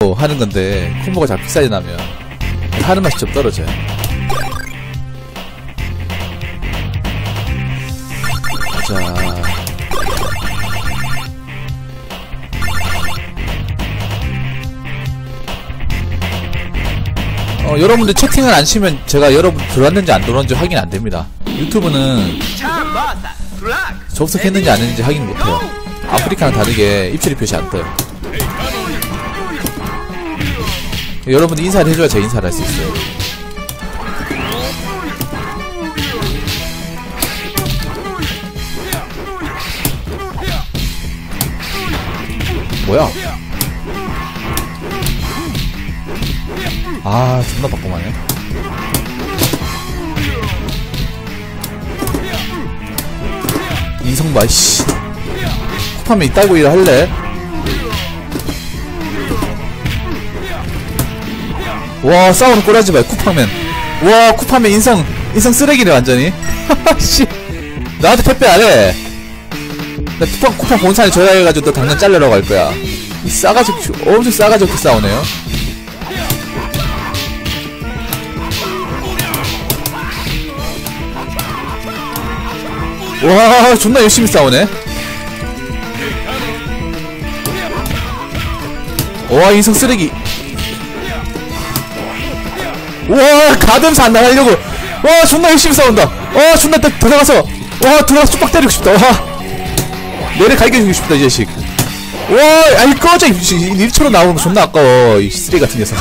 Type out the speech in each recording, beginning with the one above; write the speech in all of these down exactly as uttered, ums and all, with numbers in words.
하는 건데 콤보가 잘 픽사이 나면 하는 맛이 좀 떨어져요. 자, 어, 여러분들 채팅을 안 치면 제가 여러분 들어왔는지 안 들어왔는지 확인 안 됩니다. 유튜브는 접속했는지 안 했는지 확인 못해요. 아프리카는 다르게 입술이 표시 안 떠요. 여러분들 인사를 해줘야 제 인사를 할 수 있어요. 뭐야? 아, 존나 바꿔마네. 인성봐, 씨. 쿠파면 이따고 일 할래? 와, 싸우는 꼬라지 마, 쿠파면. 와, 쿠파면 인성, 인성 쓰레기네, 완전히. 씨. 나한테 택배 안 해. 나 쿠파, 쿠파 본사에 전화해가지고 너 당장 잘려라고 할 거야. 이 싸가지, 엄청 싸가지 없게 싸우네요. 와, 존나 열심히 싸우네. 와, 인성 쓰레기. 와, 가듬사 안 나가려고. 와, 존나 열심히 싸운다. 와, 존나 더 들어가서. 와, 들어가서 쭉 빡 때리고 싶다. 와, 내를 갈겨주고 싶다, 이 자식. 와, 아이, 꺼져. 일처럼 나오는 거 존나 아까워. 이 쓰레기 같은 녀석.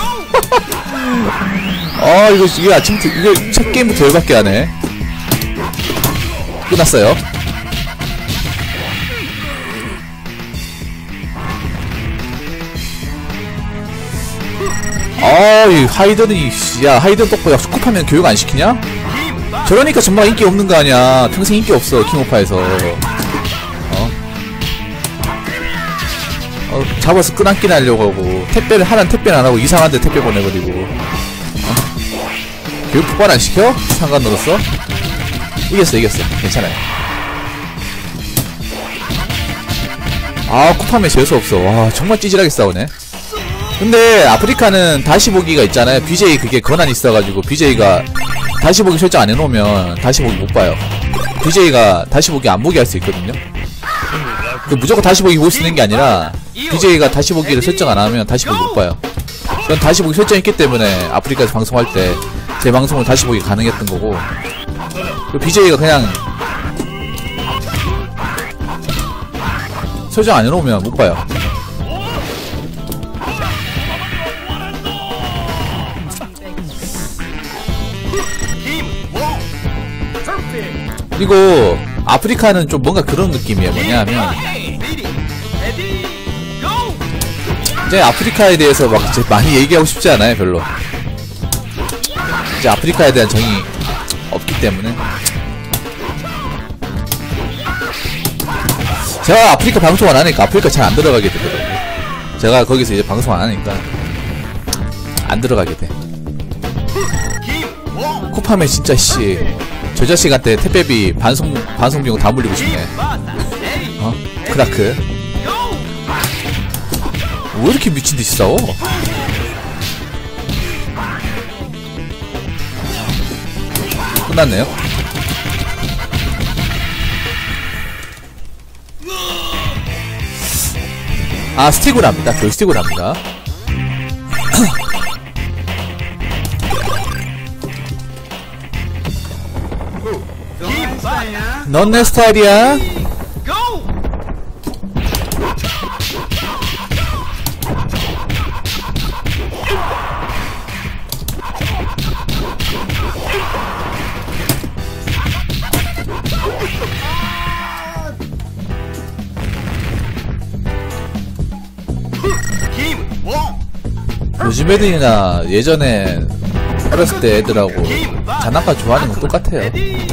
아, 이거, 이게 아침부터, 이거 첫 게임부터 열받게 하네. 끝났어요. 아, 이 하이든이, 야, 하이든 똑보 야, 쿠파면 교육 안 시키냐? 저러니까 정말 인기 없는 거 아니야. 평생 인기 없어, 킹오파에서. 어? 어, 잡아서 끈안기 하려고 하고, 택배를, 하나는 택배는 안 하고, 이상한데 택배 보내버리고. 어? 교육 폭발 안 시켜? 상관으로서? 이겼어, 이겼어. 괜찮아요. 아, 쿠파면 재수없어. 와, 정말 찌질하게 싸우네. 근데 아프리카는 다시 보기가 있잖아요. 비제이 그게 권한이 있어가지고 비제이가 다시 보기 설정 안 해놓으면 다시 보기 못 봐요. 비제이가 다시 보기 안 보게 할 수 있거든요. 그 무조건 다시 보기 볼 수 있는 게 아니라 비제이가 다시 보기를 설정 안 하면 다시 보기 못 봐요. 전 다시 보기 설정했기 때문에 아프리카에서 방송할 때 제 방송을 다시 보기 가능했던 거고, 비제이가 그냥 설정 안 해놓으면 못 봐요. 그리고 아프리카는 좀 뭔가 그런 느낌이에요. 뭐냐면 이제 아프리카에 대해서 막 이제 많이 얘기하고 싶지 않아요. 별로. 이제 아프리카에 대한 정이 없기 때문에. 제가 아프리카 방송 안 하니까 아프리카 잘 안 들어가게 되더라고요. 제가 거기서 이제 방송 안 하니까 안 들어가게 돼. 쿠파면 진짜 씨, 저 자식한테 택배비 반송 반송 비용 다 물리고 싶네. 어? 크라크. 왜 이렇게 미친 듯이 싸워? 끝났네요. 아, 스틱으로 합니다. 조이스틱으로 합니다. 넌 내 스타일이야. 요즘 애들이나 예전에 어렸을 때 애들하고 장난감 좋아하는 건 똑같아요.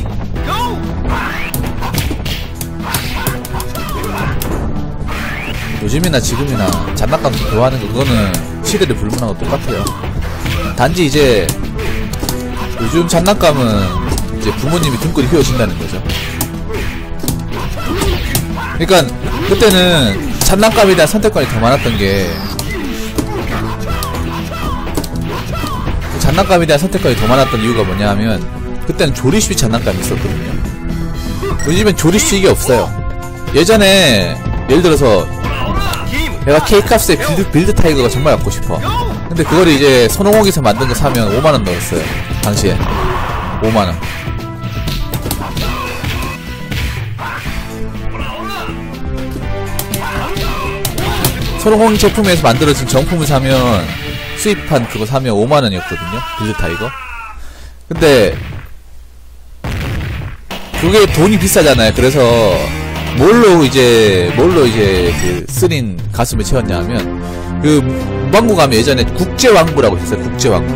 요즘이나 지금이나 장난감 좋아하는 거, 그거는 시대를 불문하고 똑같아요. 단지 이제 요즘 장난감은 이제 부모님이 등골이 휘어진다는 거죠. 그러니까 그때는 장난감에 대한 선택권이 더 많았던 게 장난감에 대한 선택권이 더 많았던 이유가 뭐냐 하면 그때는 조립식 장난감이 있었거든요. 요즘엔 조립식이 없어요. 예전에 예를 들어서 내가 K값에 빌드, 빌드 타이거가 정말 갖고 싶어. 근데 그걸 이제 손오공에서 만든 거 사면 오만원 넣었어요. 당시에 오만원. 손오공 제품에서 만들어진 정품을 사면 수입한 그거 사면 오만원이었거든요 빌드 타이거. 근데 그게 돈이 비싸잖아요. 그래서 뭘로 이제 뭘로 이제 그 쓰린 가슴을 채웠냐 하면 그 문방구 가면 예전에 국제왕구라고 했어요. 국제왕구.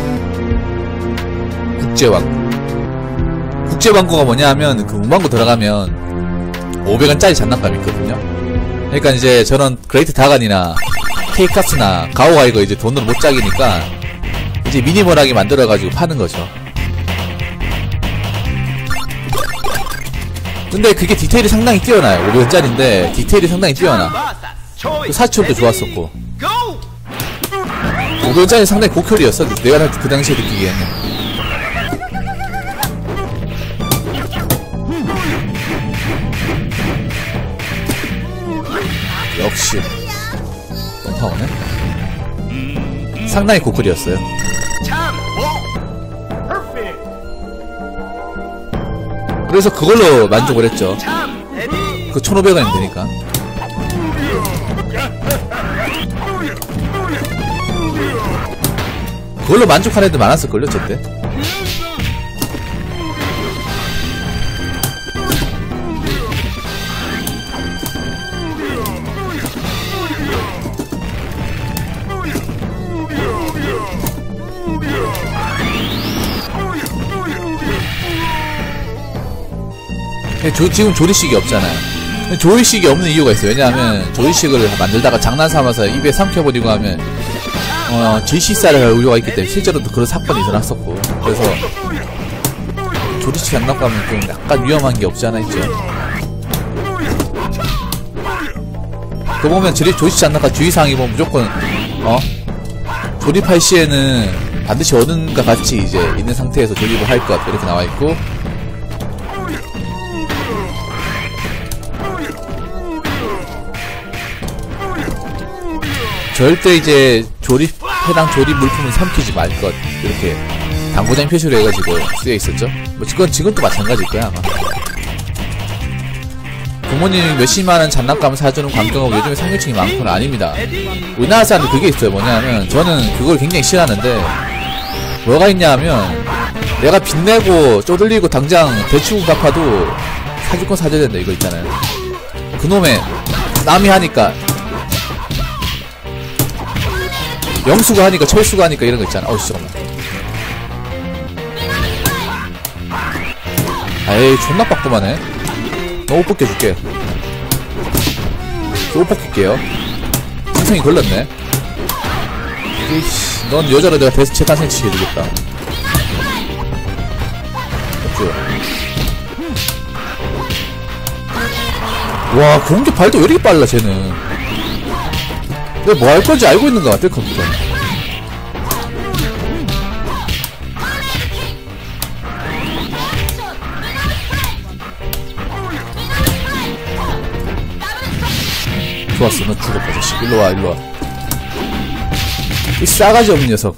국제왕구. 국제왕구가 뭐냐 하면 그 문방구 들어가면 오백원짜리 장난감이 있거든요. 그러니까 이제 저런 그레이트 다간이나 K값이나 가오가 이거 이제 돈으로 못 짜기니까 이제 미니멀하게 만들어가지고 파는 거죠. 근데 그게 디테일이 상당히 뛰어나요. 오백원짜리인데 디테일이 상당히 뛰어나. 사치업도 좋았었고 오백원짜리 상당히 고퀄이었어. 내가 그 당시에 느끼기에는. 역시 똥파오네. 상당히 고퀄이었어요. 그래서 그걸로 만족을 했죠. 그 천오백원이 되니까. 그걸로 만족하는 애들 많았을걸요, 저때. 조, 지금 조리식이 없잖아요. 조리식이 없는 이유가 있어요. 왜냐하면 조리식을 만들다가 장난 삼아서 입에 삼켜버리고 하면 어, 질식사를 할 우려가 있기 때문에 실제로도 그런 사건이 일어났었고. 그래서 조리식 장난감은 좀 약간 위험한 게 없지 않아 있죠. 그 보면 조리식 장난감 주의사항이 보면 무조건 어? 조립할 시에는 반드시 어른과 같이 이제 있는 상태에서 조립을 할 것 이렇게 나와있고, 절대 이제 조립, 해당 조립 물품은 삼키지 말 것. 이렇게 당구장 표시로 해가지고 쓰여 있었죠. 뭐, 그건 지금도 마찬가지일 거야, 아마. 부모님이 몇십만원 장난감을 사주는 광경하고 요즘에 상류층이 많고는 아닙니다. 우리나라 사람들 그게 있어요. 뭐냐면, 저는 그걸 굉장히 싫어하는데, 뭐가 있냐 하면, 내가 빚내고 쪼들리고 당장 대출금 갚아도 사줄 건 사줘야 된다, 이거 있잖아요. 그놈의, 남이 하니까, 영수가 하니까 철수가 하니까 이런 거 있잖아. 어우 잠깐만. 에이 존나 빡도만해. 너 옷 벗겨줄게. 저 옷 벗길게요. 신성이 걸렸네. 이씨, 넌 여자로 내가 대스 재탄생 치게 해주겠다. 없죠. 와 공격 발도 왜 이렇게 빨라 쟤는. 내가 뭐 할 건지 알고 있는 것 같아, 컴퓨터. 좋았어, 너 죽었다, 자식. 일로와, 일로와. 이 싸가지 없는 녀석.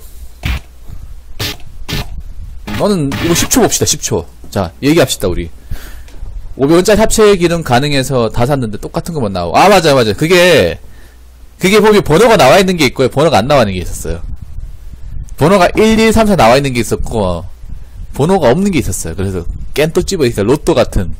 너는, 이거 십 초 봅시다, 십 초. 자, 얘기합시다, 우리. 오백원짜리 합체 기능 가능해서 다 샀는데 똑같은 것만 나오고. 아, 맞아, 맞아. 그게, 그게 보면 번호가 나와 있는 게 있고요. 번호가 안 나와 있는 게 있었어요. 번호가 일, 이, 삼, 사 나와 있는 게 있었고, 번호가 없는 게 있었어요. 그래서 깬또 찝어니까 로또 같은.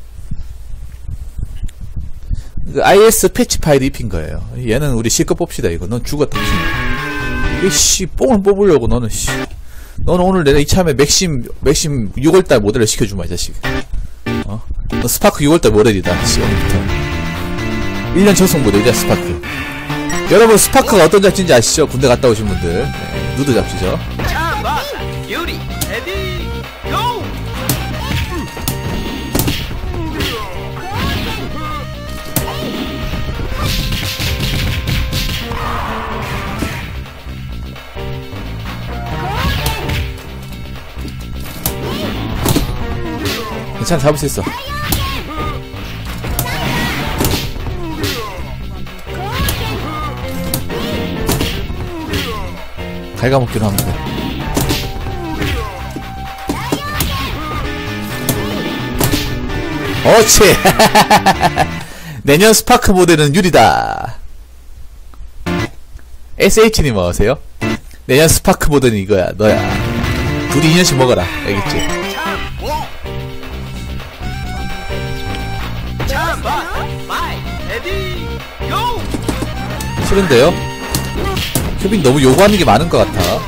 그 아이에스 패치 파일 입힌 거예요. 얘는 우리 실컷 봅시다, 이거. 넌 죽었다, 이게 씨, 뽕을 뽑으려고, 너는, 씨. 너는 오늘 내가 이참에 맥심, 맥심 유월달 모델을 시켜주마, 이 자식. 어? 너 스파크 유월달 모델이다, 씨, 오늘부터. 일 년 전속 모델이야, 스파크. 여러분 스파크가 어떤 잡지인지 아시죠? 군대 갔다 오신 분들. 네, 누드 잡지죠. 괜찮아, 잡을 수 있어. 갉아먹기로 하면 돼. 어치. 내년 스파크 모델은 유리다. 에스에이치님 어서오세요. 내년 스파크 모델은 이거야, 너야. 둘이 이 년씩 먹어라, 알겠지? 싫은데요? 케빈 너무 요구하는 게 많은 것 같아.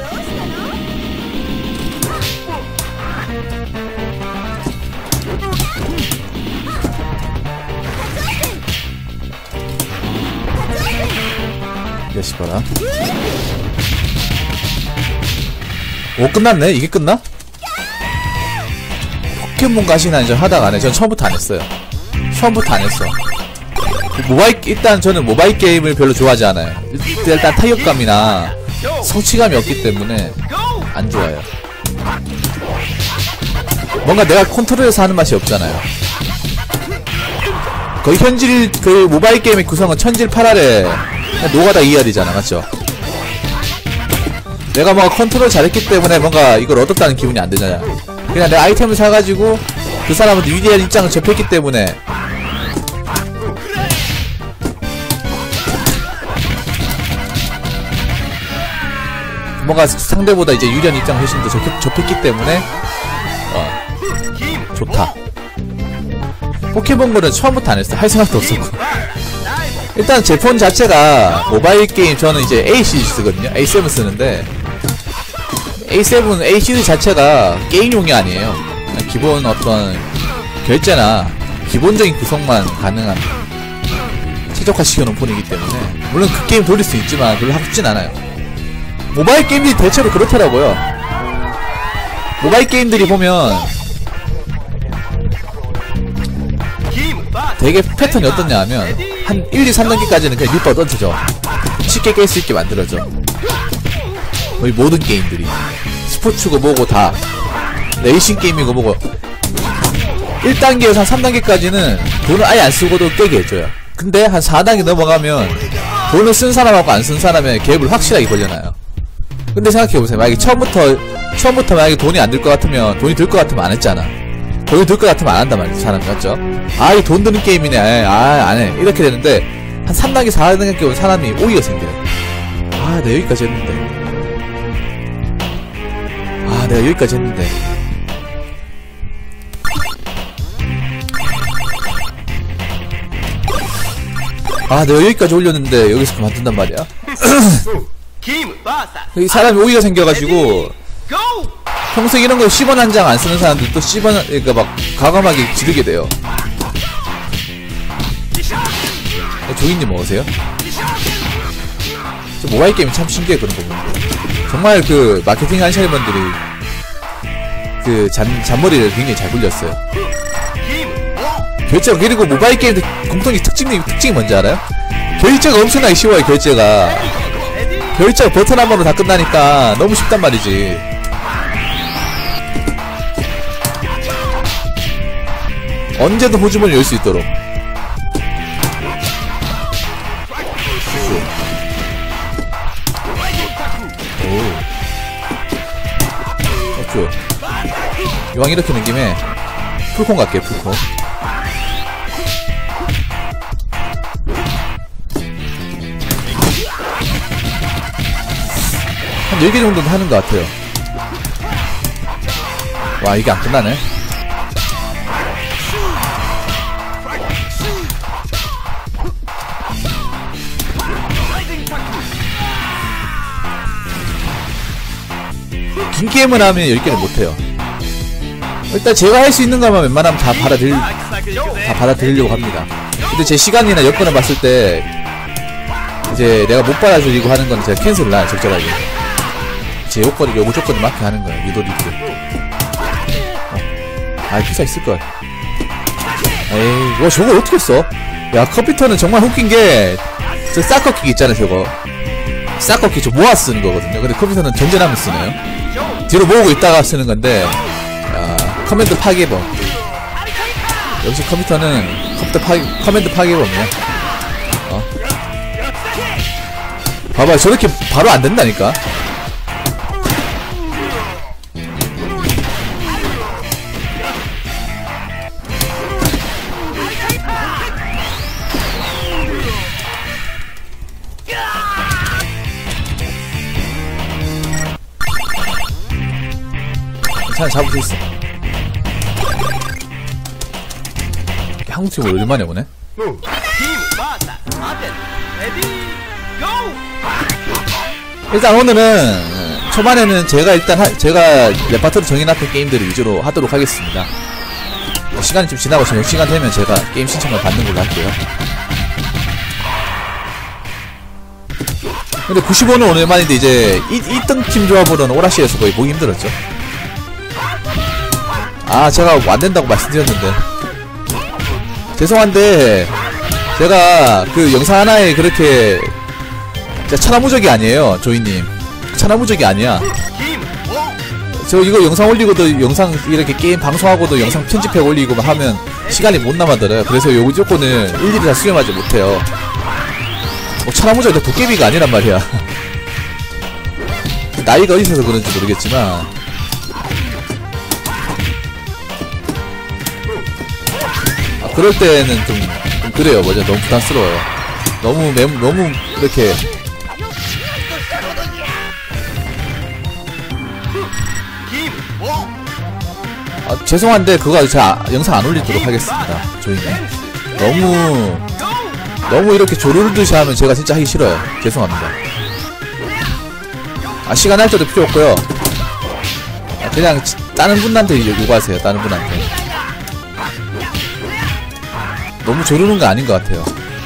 야씨 봐라. 오, 끝났네? 이게 끝나? 포켓몬 가시나 이제 하다가 안 해. 전 처음부터 안 했어요. 처음부터 안 했어. 모바일, 일단 저는 모바일 게임을 별로 좋아하지 않아요. 일단 타격감이나 성취감이 없기 때문에 안 좋아요. 뭔가 내가 컨트롤해서 하는 맛이 없잖아요. 거의 현질, 그 모바일 게임의 구성은 천질팔알에 노가다 이알이잖아, 맞죠? 내가 뭔가 컨트롤 잘했기 때문에 뭔가 이걸 얻었다는 기분이 안 되잖아. 그냥 내가 아이템을 사가지고 그 사람한테 위대한 입장을 접했기 때문에 뭔가 상대보다 이제 유리한 입장을 훨씬 더 접, 접했기 때문에 어 좋다. 포켓몬고는 처음부터 안 했어. 할 생각도 없었고. 일단 제 폰 자체가 모바일 게임 저는 이제 에이 시리즈 쓰거든요. 에이 세븐 쓰는데 에이 세븐 에이 시리즈 자체가 게임용이 아니에요. 기본 어떤 결제나 기본적인 구성만 가능한 최적화 시켜놓은 폰이기 때문에 물론 그 게임 돌릴 수 있지만 별로 하고 싶진 않아요. 모바일 게임들이 대체로 그렇더라고요. 모바일 게임들이 보면 되게 패턴이 어떻냐 하면 한 일, 이, 삼 단계까지는 그냥 밑바닥 던져져. 쉽게 깰 수 있게 만들어져. 거의 모든 게임들이 스포츠고 뭐고 다 레이싱 게임이고 뭐고 일 단계에서 한 삼 단계까지는 돈을 아예 안 쓰고도 깨게 해줘요. 근데 한 사 단계 넘어가면 돈을 쓴 사람하고 안 쓴 사람의 갭을 확실하게 벌려놔요. 근데 생각해보세요. 만약에 처음부터 처음부터 만약에 돈이 안 들 것 같으면 돈이 들 것 같으면 안 했잖아. 돈이 들 것 같으면 안 한단 말이야, 사람이. 맞죠? 아, 이 돈 드는 게임이네. 아, 안 해. 이렇게 되는데 한 삼 단계, 사 단계 오면 사람이 오히려 생겨요. 아, 내가 여기까지 했는데. 아, 내가 여기까지 했는데. 아, 내가 여기까지 올렸는데 여기서 그만둔단 말이야. 여기 사람이 오히려 생겨가지고 평소에 이런 거 십 원 한 장 안 쓰는 사람들도 십 원, 그러니까 막 과감하게 지르게 돼요. 조이님 먹으세요? 저 모바일 게임 참 신기해. 그런 거 보면 정말 그 마케팅 하시는 분들이 그 잔, 잔머리를 굉장히 잘 굴렸어요. 결제가, 그리고 모바일 게임들 공통의 특징이, 특징이 뭔지 알아요? 결제가 엄청나게 쉬워요. 결제가 결제가 버튼 한 번으로 다 끝나니까 너무 쉽단 말이지. 언제든 호주머니 열 수 있도록. 오. 어쭈. 이왕 이렇게 는 김에 풀콘 갈게요, 풀콘. 한 네 개 정도는 하는 것 같아요. 와, 이게 안 끝나네. 긴 게임을 하면 열 개를 못해요. 일단 제가 할 수 있는 것만 웬만하면 다 받아들일, 다 받아들이려고 합니다. 근데 제 시간이나 여건을 봤을 때 이제 내가 못 받아들이고 하는 건 제가 캔슬을 놔요, 적절하게. 제 요건이, 요구 조건에 맞게 하는 거예요, 유도리그. 어. 아, 피사 있을걸. 에이, 와, 저거 어떻게 써? 야, 컴퓨터는 정말 웃긴 게, 저 사커킥 있잖아요, 저거. 사커킥 저 모아 쓰는 거거든요. 근데 컴퓨터는 전전하면 쓰네요. 뒤로 모으고 있다가 쓰는 건데, 야, 커맨드 파괴범. 역시 컴퓨터는 컴퓨터 파괴, 커맨드 파괴가 없네. 어. 봐봐, 저렇게 바로 안 된다니까. 괜찮아, 잡을 수 있어. 한국 팀을 얼마나 해보네? 일단 오늘은 초반에는 제가 일단 하, 제가 레파토리 정해놨던 게임들을 위주로 하도록 하겠습니다. 시간이 좀 지나고 저녁 시간 되면 제가 게임 신청을 받는 걸로 할게요. 근데 구십오는 오늘만인데 이제 이, 있던 팀 조합으로는 오라시에서 거의 보기 힘들었죠. 아, 제가 안된다고 말씀드렸는데 죄송한데 제가 그 영상 하나에 그렇게 천하무적이 아니에요. 조이님 천하무적이 아니야. 저 이거 영상 올리고도 영상 이렇게 게임 방송하고도 영상 편집해 올리고 하면 시간이 못 남아들어요. 그래서 요 조건을 일일이 다 수렴하지 못해요. 뭐 천하무적이 도깨비가 아니란 말이야. 나이가 어디서 그런지 모르겠지만 아, 그럴 때는 좀, 좀 그래요. 뭐죠? 너무 부담스러워요. 너무 매, 너무 이렇게 아, 죄송한데 그거 제가 영상 안 올리도록 하겠습니다. 조이님 너무 너무 이렇게 조르르듯이 하면 제가 진짜 하기 싫어요. 죄송합니다. 아, 시간 할 때도 필요 없고요. 아, 그냥 다른 분한테 요구하세요. 다른 분한테. 너무 조르는 거 아닌 것 같아요.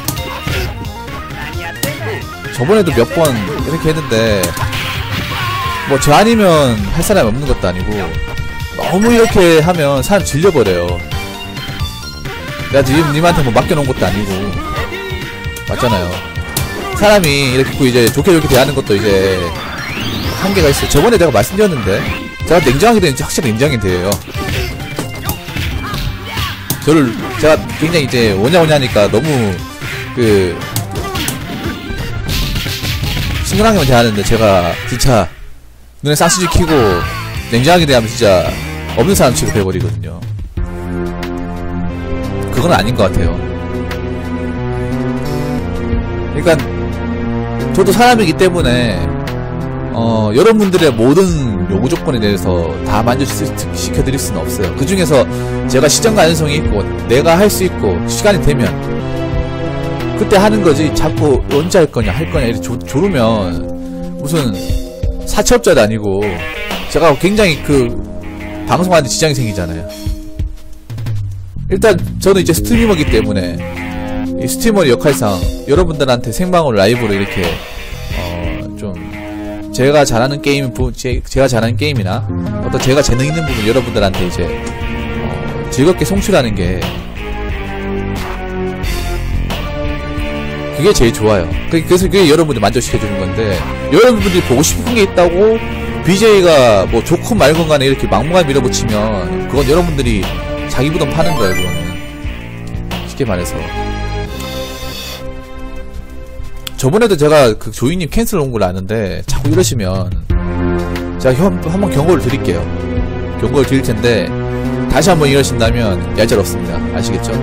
저번에도 몇 번 이렇게 했는데 뭐 저 아니면 할 사람이 없는 것도 아니고 너무 이렇게 하면 사람 질려버려요. 내가 지금 님한테 뭐 맡겨놓은 것도 아니고 맞잖아요. 사람이 이렇게 이제 좋게 좋게 대하는 것도 이제 한계가 있어요. 저번에 내가 말씀드렸는데 제가 냉정하게 되는지 확실히 냉정하게 돼요. 저를 제가 굉장히 이제 오냐오냐 하니까 너무 그 심각하게만 대하는데 제가 진짜 눈에 쌍수지 키고 냉정하게 대하면 진짜 없는 사람 취급해버리거든요. 그건 아닌 것 같아요. 그러니까 저도 사람이기 때문에 어 여러분들의 모든 요구 조건에 대해서 다 만족시켜드릴 수는 없어요. 그 중에서 제가 시정 가능성이 있고 내가 할 수 있고 시간이 되면 그때 하는 거지. 자꾸 언제 할 거냐 할 거냐 이렇게 조, 조르면 무슨 사채업자도 아니고 제가 굉장히 그 방송하는데 지장이 생기잖아요. 일단 저는 이제 스트리머이기 때문에 이 스트리머의 역할상 여러분들한테 생방으로 라이브로 이렇게 어 좀 제가 잘하는 게임 부 제, 제가 잘하는 게임이나 어떤 제가 재능 있는 부분 여러분들한테 이제 어 즐겁게 송출하는 게 그게 제일 좋아요. 그래서 그게 여러분들 만족시켜주는 건데 여러분들이 보고 싶은 게 있다고 비제이가 뭐 좋건 말건 간에 이렇게 막무가내 밀어붙이면 그건 여러분들이 자기 부담 파는 거예요. 그거는 쉽게 말해서 저번에도 제가 그 조이님 캔슬 온 걸 아는데 자꾸 이러시면 제가 형 한번 경고를 드릴게요. 경고를 드릴 텐데 다시 한번 이러신다면 얄짤없습니다. 아시겠죠?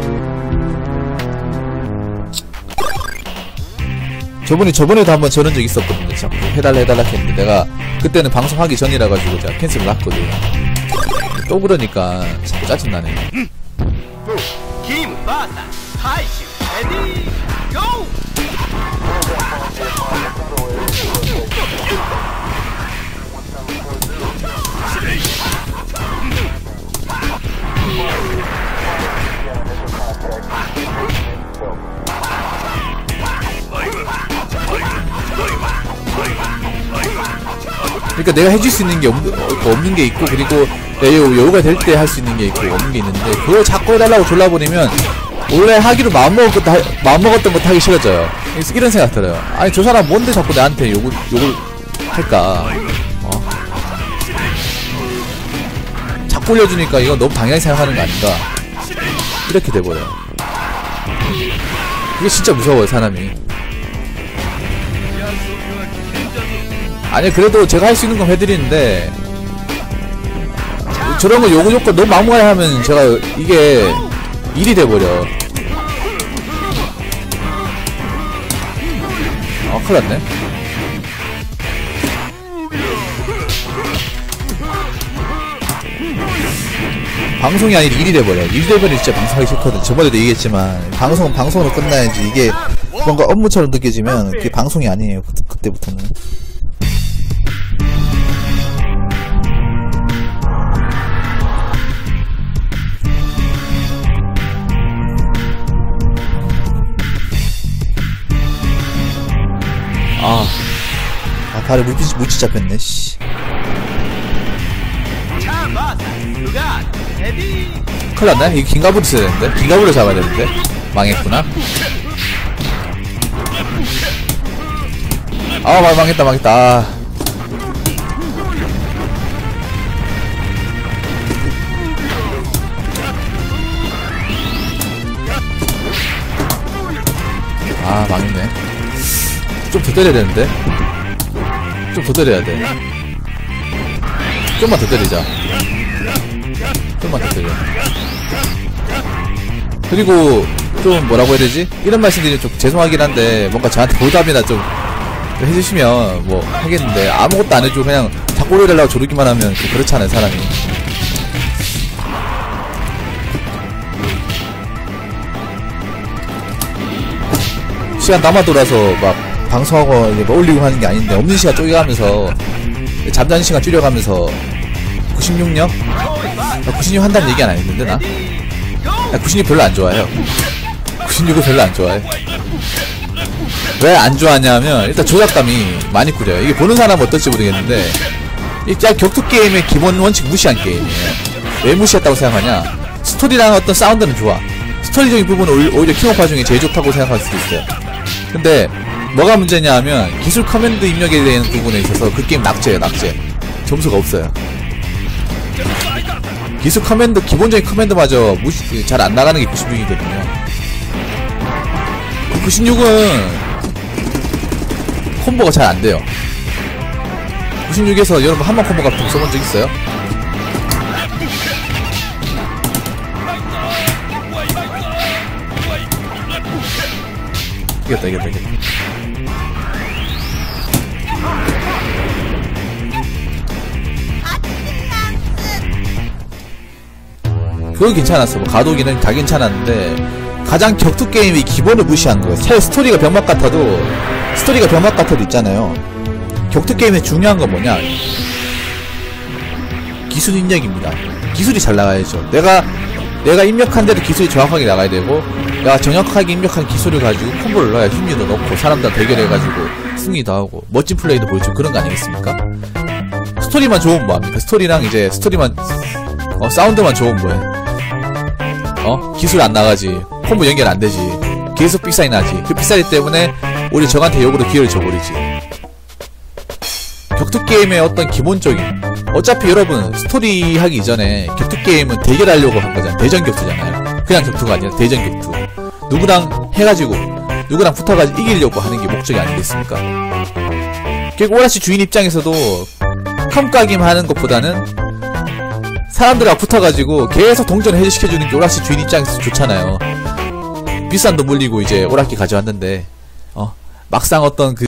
저번에 저번에도 한번 저런 적 있었거든요. 자꾸 해달라 해달라 했는데 내가 그때는 방송하기 전이라 가지고 제가 캔슬을 했거든요. 또 그러니까 자꾸 짜증나네. 그러니까 내가 해줄 수 있는 게 없는, 없는 게 있고 그리고 내 여유가 될 때 할 수 있는 게 있고 없는 게 있는데 그걸 자꾸 해달라고 졸라보내면 원래 하기로 마음먹었던, 마음먹었던 것도 하기 싫어져요. 이런 생각 들어요. 아니 저 사람 뭔데 자꾸 나한테 욕을, 욕을 할까. 어? 자꾸 올려주니까 이거 너무 당연히 생각하는 거 아닌가. 이렇게 돼버려. 이게 진짜 무서워요, 사람이. 아니, 그래도 제가 할 수 있는 건 해드리는데, 저런 거 요구 조건 너무 막무가내 하면 제가 이게 일이 돼버려. 아, 큰일 났네. 방송이 아니라 일이 돼버려. 일이 돼버리면 진짜 방송하기 싫거든. 저번에도 얘기했지만 방송은 방송으로 끝나야지. 이게 뭔가 업무처럼 느껴지면 그게 방송이 아니에요. 그, 그때부터는. 아, 아 발에 물빛이 물치 잡혔네. 씨. 큰일났네? 이거 긴가부를 써야 되는데? 긴가부를 잡아야 되는데? 망했구나? 아, 말 망했다, 망했다. 아. 아, 망했네. 좀 더 때려야 되는데? 좀 더 때려야 돼. 좀만 더 때리자. 좀만 더 때려. 그리고 좀 뭐라고 해야 되지? 이런 말씀 드리면 좀 죄송하긴 한데 뭔가 저한테 보답이나 좀 해주시면 뭐 하겠는데 아무것도 안 해주고 그냥 자꾸 올려달라고 조르기만 하면 좀 그렇잖아요, 사람이. 시간 남아 돌아서 막 방송하고 이제 뭐 올리고 하는 게 아닌데 없는 시간 쪼개가면서 잠자는 시간 줄여가면서 구십육 년? 나 구십육 한다는 얘기 안 했는데 나? 나 구십육 별로 안 좋아해요. 구십육을 별로 안 좋아해. 왜 안 좋아하냐면 일단 조작감이 많이 구려요. 이게 보는 사람은 어떨지 모르겠는데 일단 격투 게임의 기본 원칙 무시한 게임이에요. 왜 무시했다고 생각하냐? 스토리랑 어떤 사운드는 좋아. 스토리적인 부분은 오히려 킹오파 중에 제일 좋다고 생각할 수도 있어요. 근데 뭐가 문제냐 하면 기술 커맨드 입력에 대한 부분에 있어서 그 게임 낙제예요, 낙제. 점수가 없어요. 기술 커맨드, 기본적인 커맨드마저 무시, 잘 안 나가는 게 구십육이거든요. 구십육은 콤보가 잘 안 돼요. 구십육에서 여러분 한번 콤보 같은 거 써본 적 있어요? 이겼다, 이겼다, 이겼다. 그건 괜찮았어. 뭐 가도기는 다 괜찮았는데 가장 격투 게임의 기본을 무시한 거예요. 새 스토리가 병맛 같아도 스토리가 병맛 같아도 있잖아요. 격투 게임의 중요한 건 뭐냐? 기술 입력입니다. 기술이 잘 나가야죠. 내가 내가 입력한 대로 기술이 정확하게 나가야 되고 내가 정확하게 입력한 기술을 가지고 콤보를 넣어야 힘리도 넣고 사람들 대결해가지고 승리도 하고 멋진 플레이도 보여주고 그런 거 아니겠습니까? 스토리만 좋으면 뭐합니까? 스토리랑 이제 스토리만 어 사운드만 좋으면 뭐해? 어? 기술 안 나가지. 콤보 연결 안 되지. 계속 삑사리 나지. 그 삑사리 때문에 우리 적한테 역으로 기회를 줘버리지. 격투 게임의 어떤 기본적인 어차피 여러분 스토리 하기 이전에 격투 게임은 대결하려고 한 거잖아요. 대전 격투잖아요. 그냥 격투가 아니라 대전 격투. 누구랑 해가지고 누구랑 붙어가지고 이기려고 하는 게 목적이 아니겠습니까? 결국 오라시 주인 입장에서도 컴까기만 하는 것보다는 사람들하고 붙어가지고 계속 동전 해제시켜주는 게 오락실 주인 입장에서 좋잖아요. 비싼 돈 물리고 이제 오락기 가져왔는데 어 막상 어떤 그